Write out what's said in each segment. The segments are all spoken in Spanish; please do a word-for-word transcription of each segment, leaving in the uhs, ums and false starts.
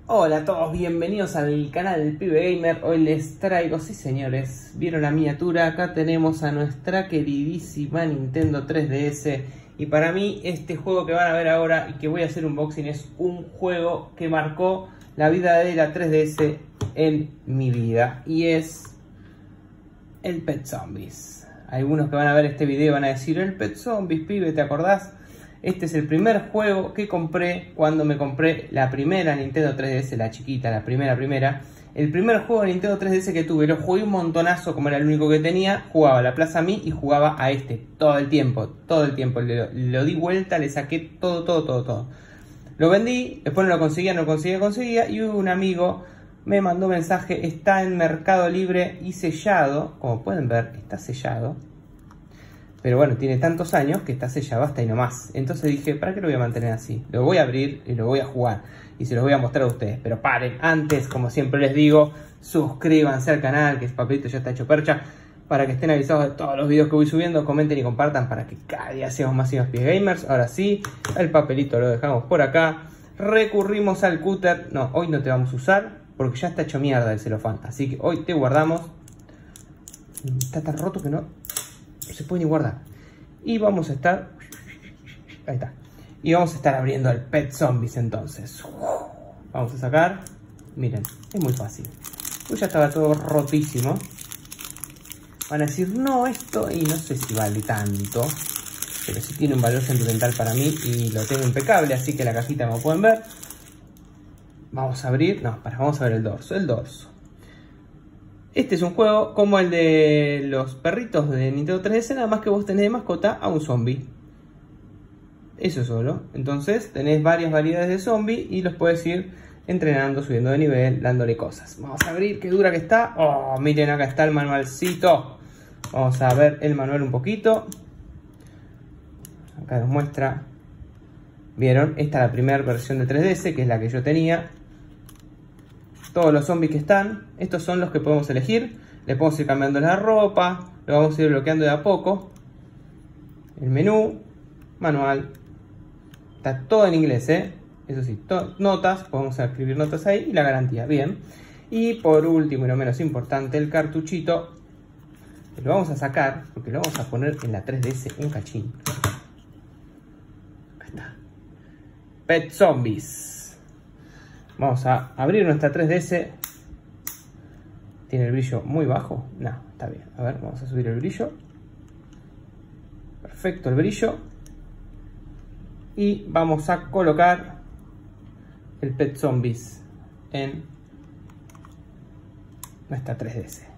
Hola a todos, bienvenidos al canal del Pibe Gamer. Hoy les traigo, sí señores, vieron la miniatura, acá tenemos a nuestra queridísima Nintendo tres D S. Y para mí este juego que van a ver ahora y que voy a hacer un unboxing es un juego que marcó la vida de la tres D S en mi vida. Y es el Pet Zombies. Algunos que van a ver este video van a decir, el Pet Zombies, pibe, ¿te acordás? Este es el primer juego que compré cuando me compré la primera Nintendo tres D S, la chiquita, la primera, primera. El primer juego de Nintendo tres D S que tuve, lo jugué un montonazo, como era el único que tenía. Jugaba a la Plaza Mí y jugaba a este todo el tiempo, todo el tiempo. Lo, lo di vuelta, le saqué todo, todo, todo, todo. Lo vendí, después no lo conseguía, no lo conseguía, conseguía. Y un amigo me mandó un mensaje, está en Mercado Libre y sellado. Como pueden ver, está sellado. Pero bueno, tiene tantos años que está sellado hasta ahí nomás. Entonces dije, ¿para qué lo voy a mantener así? Lo voy a abrir y lo voy a jugar. Y se los voy a mostrar a ustedes. Pero paren, antes, como siempre les digo, suscríbanse al canal, que ese papelito ya está hecho percha, para que estén avisados de todos los videos que voy subiendo. Comenten y compartan para que cada día seamos más y más pies gamers. Ahora sí, el papelito lo dejamos por acá. Recurrimos al cúter. No, hoy no te vamos a usar porque ya está hecho mierda el celofán. Así que hoy te guardamos. Está tan roto que no se puede ni guardar. Y vamos a estar, ahí está, y vamos a estar abriendo el Pet Zombies. Entonces vamos a sacar, miren, es muy fácil, pues ya estaba todo rotísimo. Van a decir, no, esto, y no sé si vale tanto, pero sí tiene un valor sentimental para mí y lo tengo impecable, así que la cajita, como pueden ver, vamos a abrir, no, para, vamos a ver el dorso, el dorso. Este es un juego como el de los perritos de Nintendo tres D S, nada más que vos tenés de mascota a un zombie. Eso solo. Entonces tenés varias variedades de zombie y los puedes ir entrenando, subiendo de nivel, dándole cosas. Vamos a abrir, qué dura que está. Oh, miren, acá está el manualcito. Vamos a ver el manual un poquito. Acá nos muestra. ¿Vieron? Esta es la primera versión de tres D S, que es la que yo tenía. Todos los zombies que están, estos son los que podemos elegir. Le podemos ir cambiando la ropa, lo vamos a ir bloqueando de a poco. El menú, manual, está todo en inglés, ¿eh? Eso sí, notas, podemos escribir notas ahí y la garantía, bien. Y por último y no menos importante, el cartuchito, que lo vamos a sacar porque lo vamos a poner en la tres D S un cachín. Ahí está. Pet Zombies. Vamos a abrir nuestra tres D S. ¿Tiene el brillo muy bajo? No, está bien. A ver, vamos a subir el brillo. Perfecto el brillo. Y vamos a colocar el Pet Zombies en nuestra tres D S.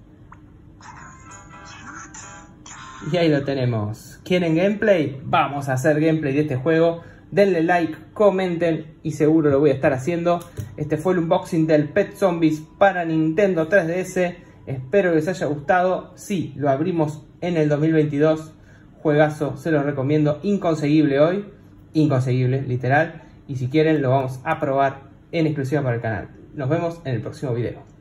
Y ahí lo tenemos. ¿Quieren gameplay? Vamos a hacer gameplay de este juego. Denle like, comenten y seguro lo voy a estar haciendo. Este fue el unboxing del Pet Zombies para Nintendo tres D S. Espero que les haya gustado. Sí, lo abrimos en el dos mil veintidós. Juegazo, se los recomiendo. Inconseguible hoy. Inconseguible, literal. Y si quieren lo vamos a probar en exclusiva para el canal. Nos vemos en el próximo video.